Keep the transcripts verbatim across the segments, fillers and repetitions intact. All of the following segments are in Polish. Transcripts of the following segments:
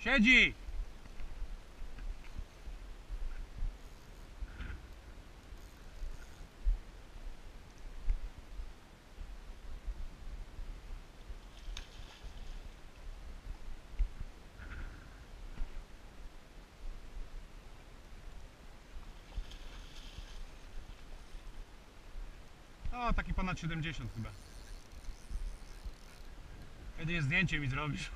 Siedzi! O, taki ponad siedemdziesiąt chyba. Jedynie zdjęcie mi zrobisz.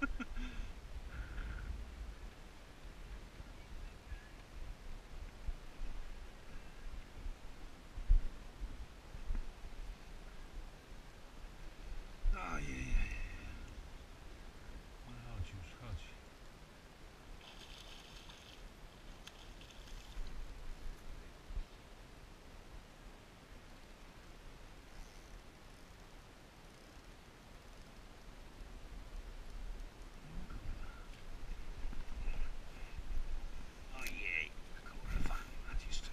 Ojej. Chodź już, chodź. Ojej, kurwa, naciszczę.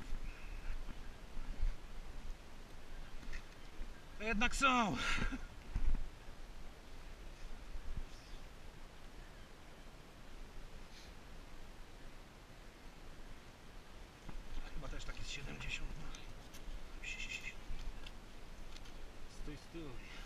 To jednak są. Chyba też taki z siedemdziesiąt. No. Stój, stój.